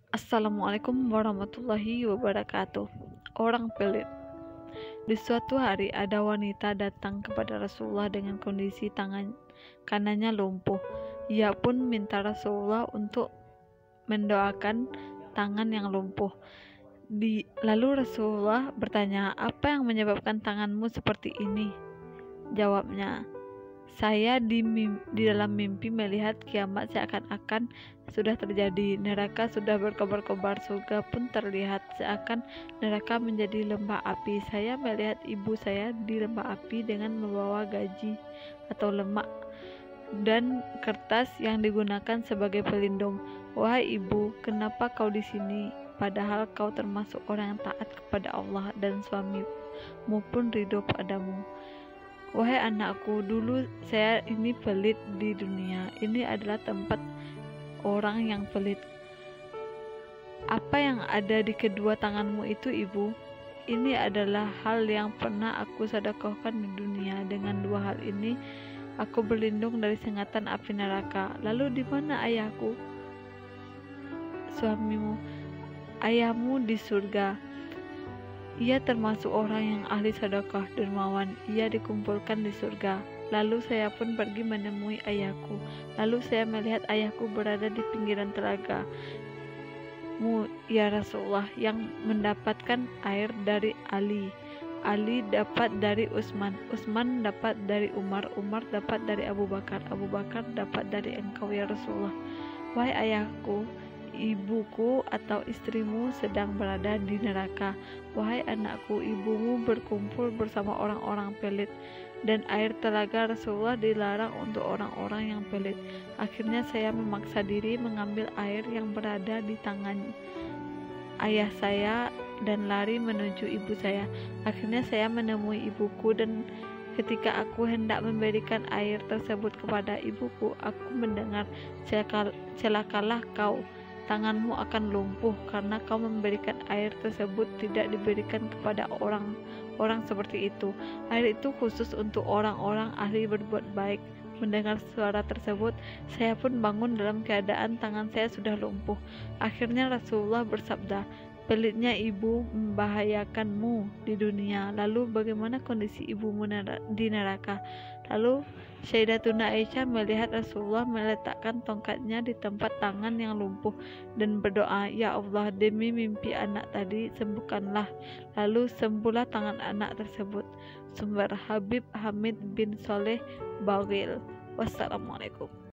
Assalamualaikum warahmatullahi wabarakatuh. Orang pelit. Di suatu hari ada wanita datang kepada Rasulullah dengan kondisi tangan kanannya lumpuh. Ia pun minta Rasulullah untuk mendoakan tangan yang lumpuh. Lalu Rasulullah bertanya, "Apa yang menyebabkan tanganmu seperti ini?" Jawabnya, "Saya di dalam mimpi melihat kiamat seakan-akan sudah terjadi. Neraka sudah berkobar-kobar, surga pun terlihat seakan neraka menjadi lembah api. Saya melihat ibu saya di lembah api dengan membawa gaji atau lemak dan kertas yang digunakan sebagai pelindung. Wahai ibu, kenapa kau di sini? Padahal kau termasuk orang yang taat kepada Allah dan suamimu pun ridho padamu. Wahai anakku, dulu saya ini pelit di dunia. Ini adalah tempat orang yang pelit. Apa yang ada di kedua tanganmu itu, ibu? Ini adalah hal yang pernah aku sedekahkan di dunia. Dengan dua hal ini, aku berlindung dari sengatan api neraka. Lalu di mana ayahku? Suamimu? Ayahmu di surga. Ia termasuk orang yang ahli sedekah dermawan. Ia dikumpulkan di surga. Lalu saya pun pergi menemui ayahku. Lalu saya melihat ayahku berada di pinggiran telaga. Ya Rasulullah, yang mendapatkan air dari Ali. Ali dapat dari Utsman. Utsman dapat dari Umar. Umar dapat dari Abu Bakar. Abu Bakar dapat dari engkau ya Rasulullah. Wahai ayahku, ibuku atau istrimu sedang berada di neraka. Wahai anakku, ibumu berkumpul bersama orang-orang pelit. Dan air telaga Rasulullah dilarang untuk orang-orang yang pelit. Akhirnya saya memaksa diri mengambil air yang berada di tangan ayah saya dan lari menuju ibu saya. Akhirnya saya menemui ibuku, dan ketika aku hendak memberikan air tersebut kepada ibuku, aku mendengar, celakalah kau, tanganmu akan lumpuh karena kau memberikan air tersebut tidak diberikan kepada orang seperti itu. Air itu khusus untuk orang-orang ahli berbuat baik. Mendengar suara tersebut, saya pun bangun dalam keadaan tangan saya sudah lumpuh. Akhirnya Rasulullah bersabda, "Pelitnya ibu membahayakanmu di dunia. Lalu bagaimana kondisi ibumu di neraka?" Lalu Sayyidatuna Aisyah melihat Rasulullah meletakkan tongkatnya di tempat tangan yang lumpuh dan berdoa, "Ya Allah, demi mimpi anak tadi, sembuhkanlah." Lalu sembuhlah tangan anak tersebut. Sumber Habib Hamid bin Soleh Baghil. Wassalamualaikum.